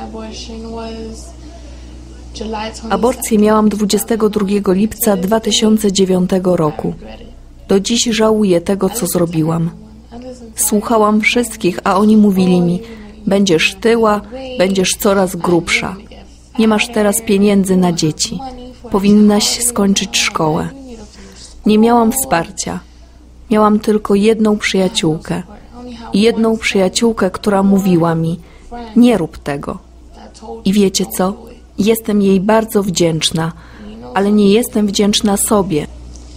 Aborcję miałam 22 lipca 2009 roku. Do dziś żałuję tego, co zrobiłam. Słuchałam wszystkich, a oni mówili mi: będziesz tyła, będziesz coraz grubsza. Nie masz teraz pieniędzy na dzieci. Powinnaś skończyć szkołę. Nie miałam wsparcia. Miałam tylko jedną przyjaciółkę. I jedną przyjaciółkę, która mówiła mi: nie rób tego. I wiecie co? Jestem jej bardzo wdzięczna, ale nie jestem wdzięczna sobie.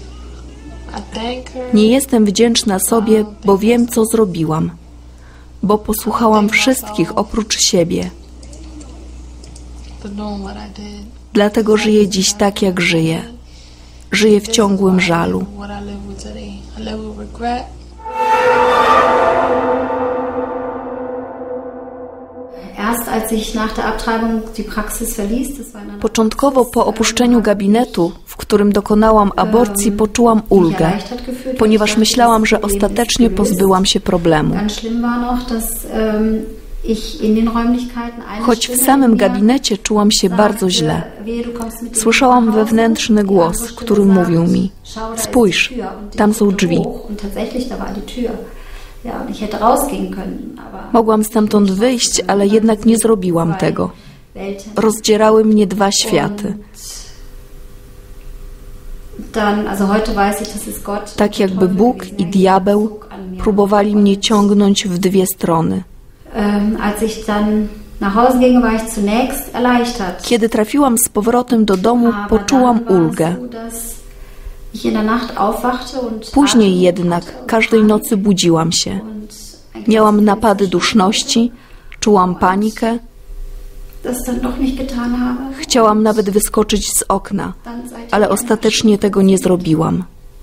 Nie jestem wdzięczna sobie, bo wiem, co zrobiłam. Bo posłuchałam wszystkich oprócz siebie. Dlatego żyję dziś tak, jak żyję. Żyję w ciągłym żalu. Początkowo po opuszczeniu gabinetu, w którym dokonałam aborcji, poczułam ulgę, ponieważ myślałam, że ostatecznie pozbyłam się problemu. Choć w samym gabinecie czułam się bardzo źle. Słyszałam wewnętrzny głos, który mówił mi: spójrz, tam są drzwi. Mogłam stamtąd wyjść, ale jednak nie zrobiłam tego. Rozdzierały mnie dwa światy. Tak jakby Bóg i diabeł próbowali mnie ciągnąć w dwie strony. Kiedy trafiłam z powrotem do domu, poczułam ulgę. Później jednak każdej nocy budziłam się. Miałam napady duszności, czułam panikę. Chciałam nawet wyskoczyć z okna, ale ostatecznie tego nie zrobiłam.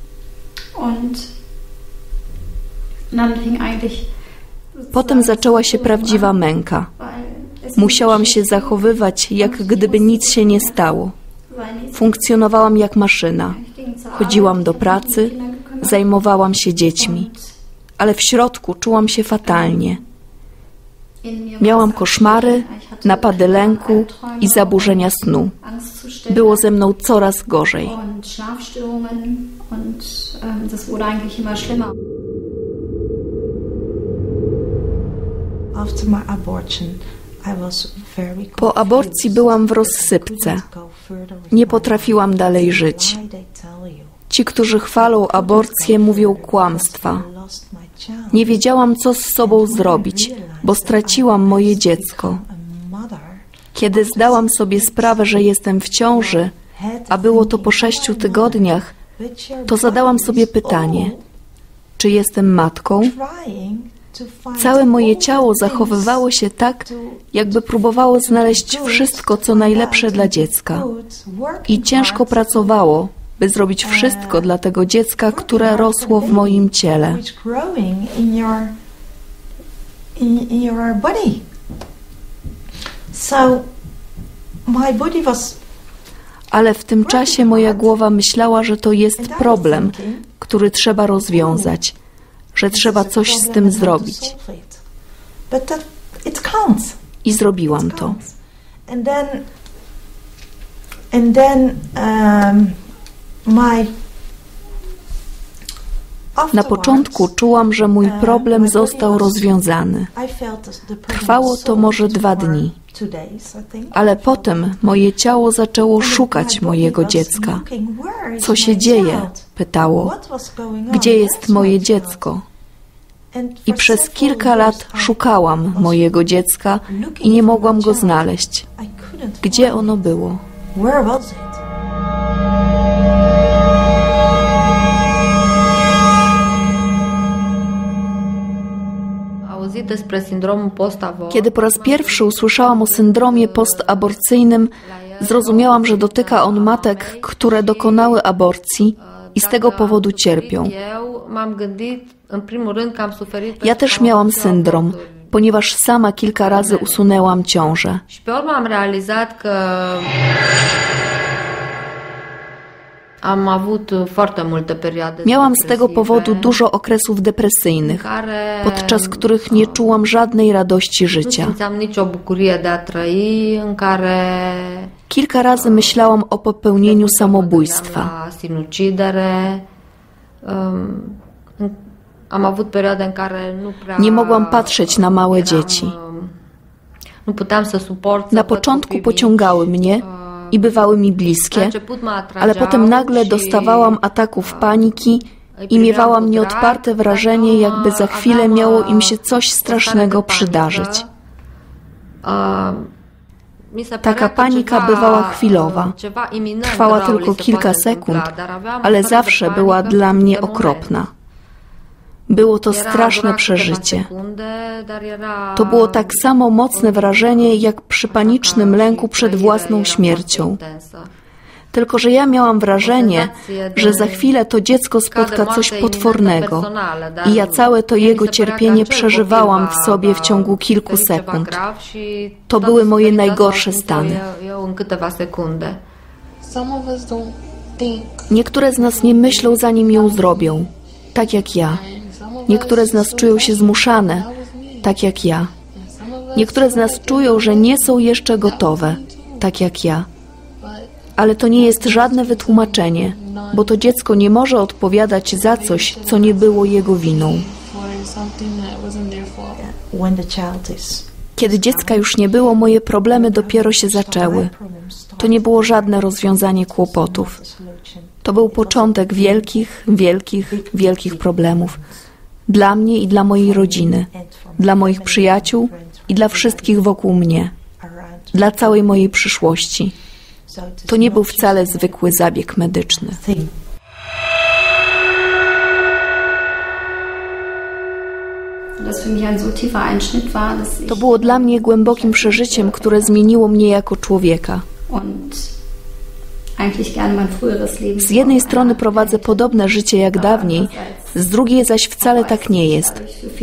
Potem zaczęła się prawdziwa męka. Musiałam się zachowywać, jak gdyby nic się nie stało. Funkcjonowałam jak maszyna. Chodziłam do pracy, zajmowałam się dziećmi, ale w środku czułam się fatalnie. Miałam koszmary, napady lęku i zaburzenia snu. Było ze mną coraz gorzej. Po aborcji byłam w rozsypce. Nie potrafiłam dalej żyć. Ci, którzy chwalą aborcję, mówią kłamstwa. Nie wiedziałam, co z sobą zrobić, bo straciłam moje dziecko. Kiedy zdałam sobie sprawę, że jestem w ciąży, a było to po 6 tygodniach, to zadałam sobie pytanie: czy jestem matką? Całe moje ciało zachowywało się tak, jakby próbowało znaleźć wszystko, co najlepsze dla dziecka. I ciężko pracowało, by zrobić wszystko dla tego dziecka, które rosło w moim ciele. Ale w tym czasie moja głowa myślała, że to jest problem, który trzeba rozwiązać, że trzeba coś z tym zrobić. I zrobiłam to. Na początku czułam, że mój problem został rozwiązany. Trwało to może 2 dni. Ale potem moje ciało zaczęło szukać mojego dziecka. Co się dzieje? Pytało. Gdzie jest moje dziecko? I przez kilka lat szukałam mojego dziecka i nie mogłam go znaleźć. Gdzie ono było? Kiedy po raz pierwszy usłyszałam o syndromie postaborcyjnym, zrozumiałam, że dotyka on matek, które dokonały aborcji i z tego powodu cierpią. Ja też miałam syndrom, ponieważ sama kilka razy usunęłam ciążę. Miałam z tego powodu dużo okresów depresyjnych, podczas których nie czułam żadnej radości życia. Kilka razy myślałam o popełnieniu samobójstwa. Nie mogłam patrzeć na małe dzieci. Na początku pociągały mnie i bywały mi bliskie, ale potem nagle dostawałam ataków paniki i miewałam nieodparte wrażenie, jakby za chwilę miało im się coś strasznego przydarzyć. Taka panika bywała chwilowa. Trwała tylko kilka sekund, ale zawsze była dla mnie okropna. Było to straszne przeżycie. To było tak samo mocne wrażenie, jak przy panicznym lęku przed własną śmiercią. Tylko że ja miałam wrażenie, że za chwilę to dziecko spotka coś potwornego i ja całe to jego cierpienie przeżywałam w sobie w ciągu kilku sekund. To były moje najgorsze stany. Niektóre z nas nie myślą, zanim ją zrobią, tak jak ja. Niektóre z nas czują się zmuszane, tak jak ja. Niektóre z nas czują, że nie są jeszcze gotowe, tak jak ja. Ale to nie jest żadne wytłumaczenie, bo to dziecko nie może odpowiadać za coś, co nie było jego winą. Kiedy dziecka już nie było, moje problemy dopiero się zaczęły. To nie było żadne rozwiązanie kłopotów. To był początek wielkich, wielkich, wielkich problemów. Dla mnie i dla mojej rodziny, dla moich przyjaciół i dla wszystkich wokół mnie, dla całej mojej przyszłości. To nie był wcale zwykły zabieg medyczny. To było dla mnie głębokim przeżyciem, które zmieniło mnie jako człowieka. Z jednej strony prowadzę podobne życie jak dawniej, z drugiej zaś wcale tak nie jest.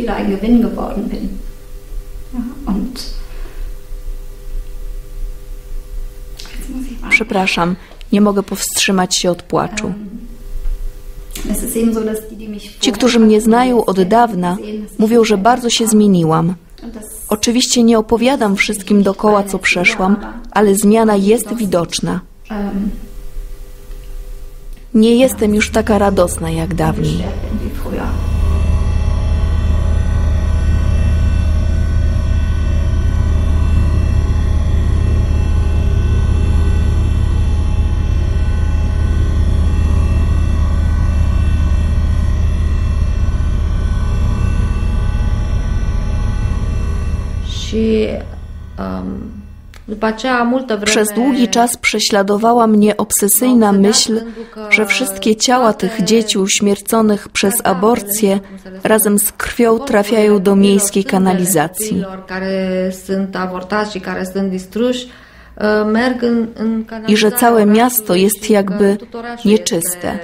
Przepraszam, nie mogę powstrzymać się od płaczu. Ci, którzy mnie znają od dawna, mówią, że bardzo się zmieniłam. Oczywiście nie opowiadam wszystkim dookoła, co przeszłam, ale zmiana jest widoczna. Nie jestem już taka radosna jak dawniej. Przez długi czas prześladowała mnie obsesyjna myśl, że wszystkie ciała tych dzieci uśmierconych przez aborcję razem z krwią trafiają do miejskiej kanalizacji. I że całe miasto jest jakby nieczyste,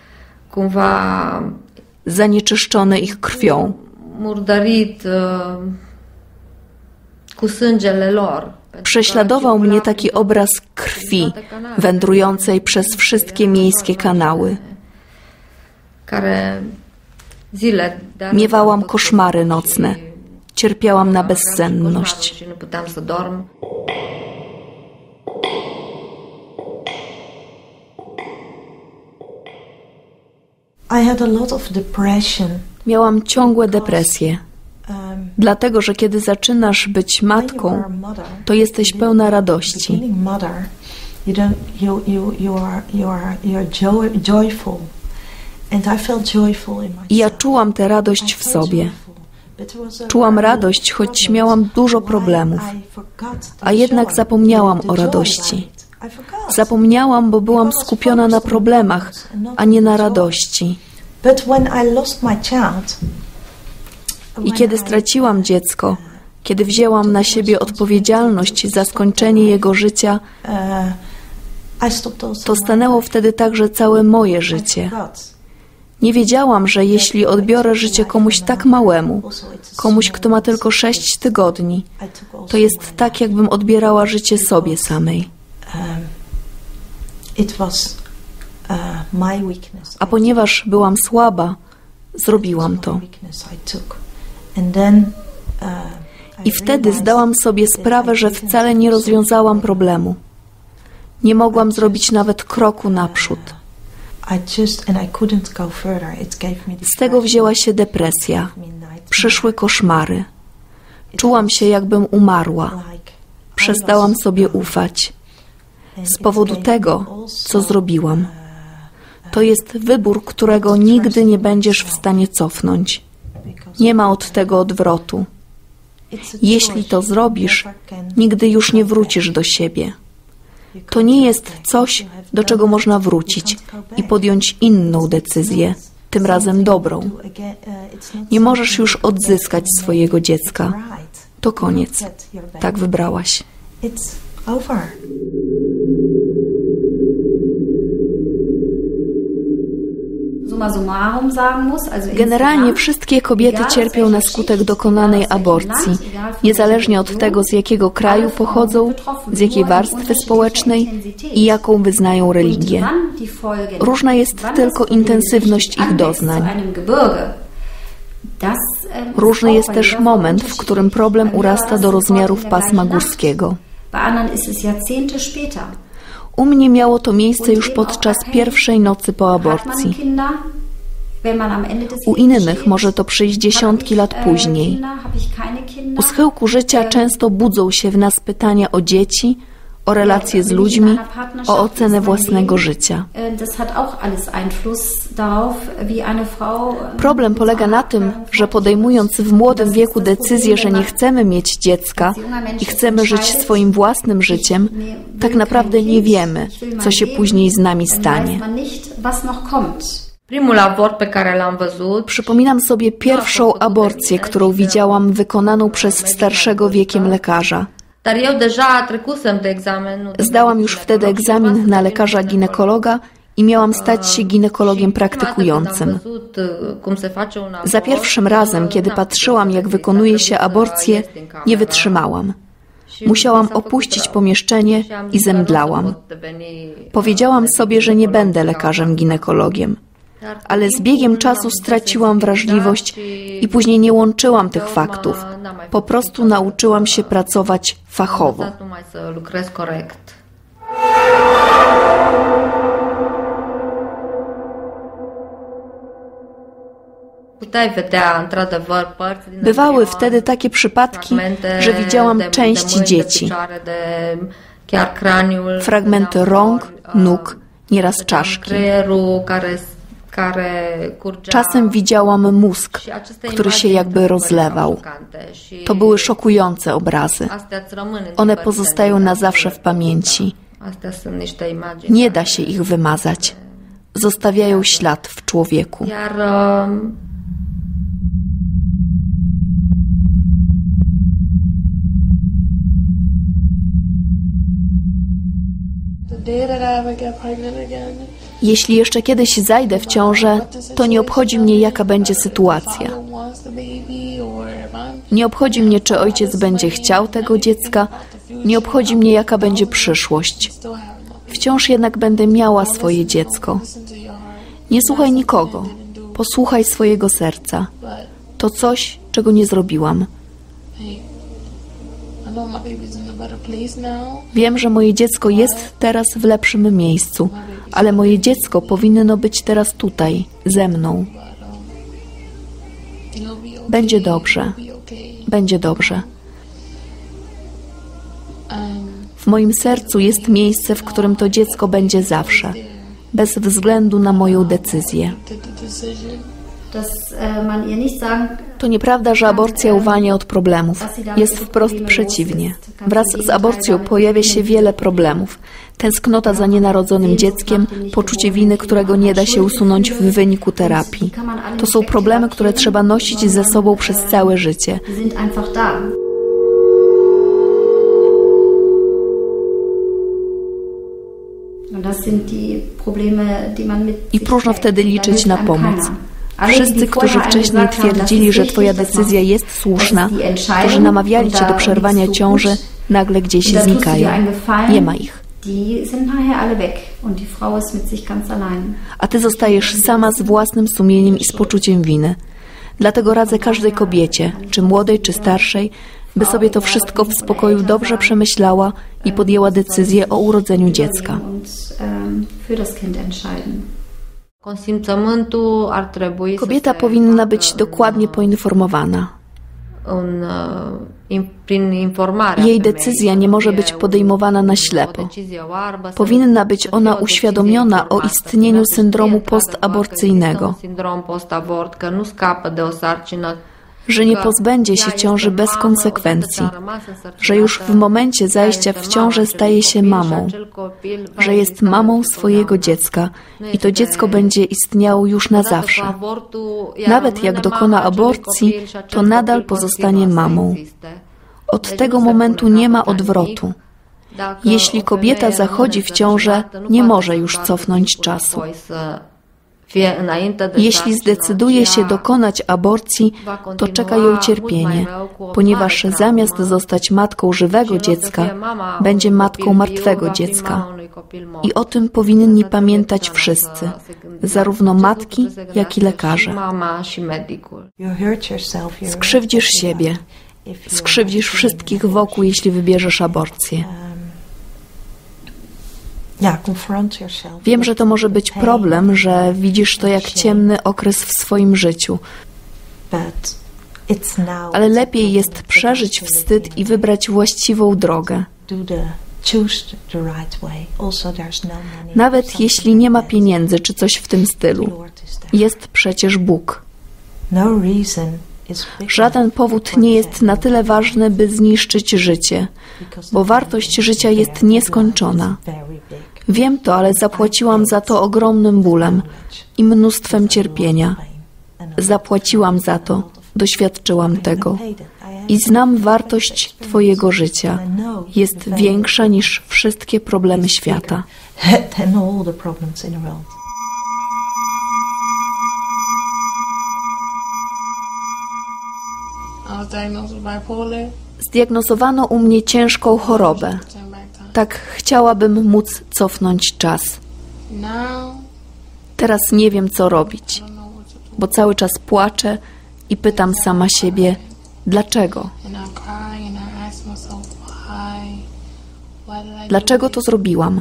zanieczyszczone ich krwią. Prześladował mnie taki obraz krwi wędrującej przez wszystkie miejskie kanały. Miewałam koszmary nocne. Cierpiałam na bezsenność. Miałam ciągłe depresje. Dlatego, że kiedy zaczynasz być matką, to jesteś pełna radości. I ja czułam tę radość w sobie. Czułam radość, choć miałam dużo problemów. A jednak zapomniałam o radości. Zapomniałam, bo byłam skupiona na problemach, a nie na radości. I kiedy straciłam dziecko, kiedy wzięłam na siebie odpowiedzialność za skończenie jego życia, to stanęło wtedy także całe moje życie. Nie wiedziałam, że jeśli odbiorę życie komuś tak małemu, komuś, kto ma tylko 6 tygodni, to jest tak, jakbym odbierała życie sobie samej. A ponieważ byłam słaba, zrobiłam to. I wtedy zdałam sobie sprawę, że wcale nie rozwiązałam problemu. Nie mogłam zrobić nawet kroku naprzód. Z tego wzięła się depresja. Przyszły koszmary. Czułam się, jakbym umarła. Przestałam sobie ufać. Z powodu tego, co zrobiłam. To jest wybór, którego nigdy nie będziesz w stanie cofnąć. Nie ma od tego odwrotu. Jeśli to zrobisz, nigdy już nie wrócisz do siebie. To nie jest coś, do czego można wrócić i podjąć inną decyzję, tym razem dobrą. Nie możesz już odzyskać swojego dziecka. To koniec. Tak wybrałaś. Generalnie wszystkie kobiety cierpią na skutek dokonanej aborcji, niezależnie od tego, z jakiego kraju pochodzą, z jakiej warstwy społecznej i jaką wyznają religię. Różna jest tylko intensywność ich doznań. Różny jest też moment, w którym problem urasta do rozmiarów pasma górskiego. U mnie miało to miejsce już podczas pierwszej nocy po aborcji. U innych może to przyjść dziesiątki lat później. U schyłku życia często budzą się w nas pytania o dzieci, o relacje z ludźmi, o ocenę własnego życia. Problem polega na tym, że podejmując w młodym wieku decyzję, że nie chcemy mieć dziecka i chcemy żyć swoim własnym życiem, tak naprawdę nie wiemy, co się później z nami stanie. Przypominam sobie pierwszą aborcję, którą widziałam wykonaną przez starszego wiekiem lekarza. Zdałam już wtedy egzamin na lekarza ginekologa i miałam stać się ginekologiem praktykującym. Za pierwszym razem, kiedy patrzyłam, jak wykonuje się aborcję, nie wytrzymałam. Musiałam opuścić pomieszczenie i zemdlałam. Powiedziałam sobie, że nie będę lekarzem ginekologiem. Ale z biegiem czasu straciłam wrażliwość i później nie łączyłam tych faktów. Po prostu nauczyłam się pracować fachowo. Bywały wtedy takie przypadki, że widziałam części dzieci. Fragmenty rąk, nóg, nieraz czaszki. Czasem widziałam mózg, który się jakby rozlewał. To były szokujące obrazy. One pozostają na zawsze w pamięci. Nie da się ich wymazać. Zostawiają ślad w człowieku. Jeśli jeszcze kiedyś zajdę w ciążę, to nie obchodzi mnie, jaka będzie sytuacja. Nie obchodzi mnie, czy ojciec będzie chciał tego dziecka, nie obchodzi mnie, jaka będzie przyszłość. Wciąż jednak będę miała swoje dziecko. Nie słuchaj nikogo, posłuchaj swojego serca. To coś, czego nie zrobiłam. Wiem, że moje dziecko jest teraz w lepszym miejscu, ale moje dziecko powinno być teraz tutaj, ze mną. Będzie dobrze. Będzie dobrze. W moim sercu jest miejsce, w którym to dziecko będzie zawsze, bez względu na moją decyzję. To nieprawda, że aborcja uwalnia od problemów. Jest wprost przeciwnie. Wraz z aborcją pojawia się wiele problemów. Tęsknota za nienarodzonym dzieckiem, poczucie winy, którego nie da się usunąć w wyniku terapii. To są problemy, które trzeba nosić ze sobą przez całe życie. I próżno wtedy liczyć na pomoc. Wszyscy, którzy wcześniej twierdzili, że twoja decyzja jest słuszna, którzy namawiali cię do przerwania ciąży, nagle gdzieś znikają. Nie ma ich. Die sind nachher alle weg und die Frau ist mit sich ganz allein. A ty zostajesz sama z własnym sumieniem i z poczuciem winy. Dlatego radzę każdej kobiecie, czy młodej, czy starszej, by sobie to wszystko w spokoju dobrze przemyślała i podjęła decyzję o urodzeniu dziecka. Kobieta powinna być dokładnie poinformowana. Jej decyzja nie może być podejmowana na ślepo. Powinna być ona uświadomiona o istnieniu syndromu postaborcyjnego, że nie pozbędzie się ciąży bez konsekwencji, że już w momencie zajścia w ciążę staje się mamą, że jest mamą swojego dziecka i to dziecko będzie istniało już na zawsze. Nawet jak dokona aborcji, to nadal pozostanie mamą. Od tego momentu nie ma odwrotu. Jeśli kobieta zachodzi w ciążę, nie może już cofnąć czasu. Jeśli zdecyduje się dokonać aborcji, to czeka ją cierpienie, ponieważ zamiast zostać matką żywego dziecka, będzie matką martwego dziecka. I o tym powinni pamiętać wszyscy, zarówno matki, jak i lekarze. Skrzywdzisz siebie, skrzywdzisz wszystkich wokół, jeśli wybierzesz aborcję. Wiem, że to może być problem, że widzisz to jak ciemny okres w swoim życiu, ale lepiej jest przeżyć wstyd i wybrać właściwą drogę. Nawet jeśli nie ma pieniędzy czy coś w tym stylu, jest przecież Bóg. Żaden powód nie jest na tyle ważny, by zniszczyć życie, bo wartość życia jest nieskończona. Wiem to, ale zapłaciłam za to ogromnym bólem i mnóstwem cierpienia. Zapłaciłam za to, doświadczyłam tego i znam wartość Twojego życia. Jest większa niż wszystkie problemy świata. Zdiagnozowano u mnie ciężką chorobę. Tak chciałabym móc cofnąć czas. Teraz nie wiem, co robić, bo cały czas płaczę i pytam sama siebie, dlaczego? Dlaczego to zrobiłam?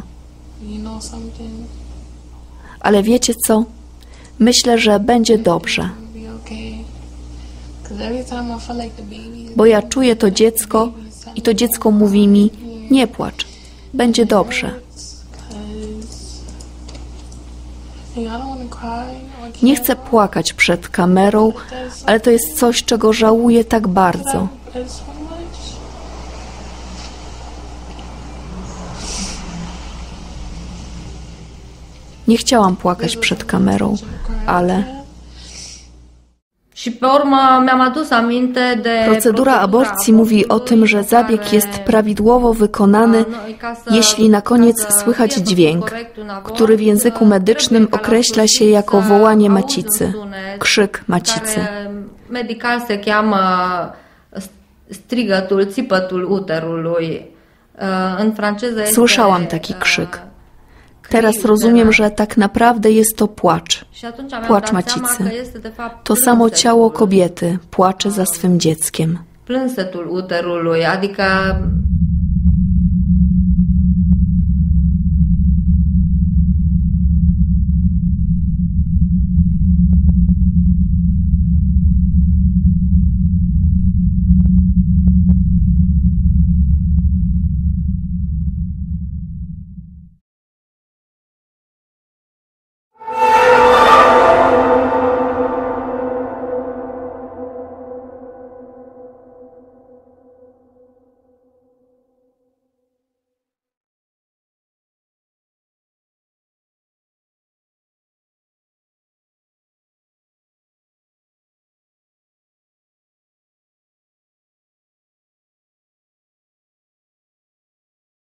Ale wiecie co? Myślę, że będzie dobrze. Bo ja czuję to dziecko i to dziecko mówi mi, nie płacz, będzie dobrze. Nie chcę płakać przed kamerą, ale to jest coś, czego żałuję tak bardzo. Nie chciałam płakać przed kamerą, ale... Procedura aborcji mówi o tym, że zabieg jest prawidłowo wykonany, jeśli na koniec słychać dźwięk, który w języku medycznym określa się jako wołanie macicy, krzyk macicy. Słyszałam taki krzyk. Teraz rozumiem, że tak naprawdę jest to płacz. Płacz macicy. To samo ciało kobiety płacze za swym dzieckiem. Plânsetul uterului, adică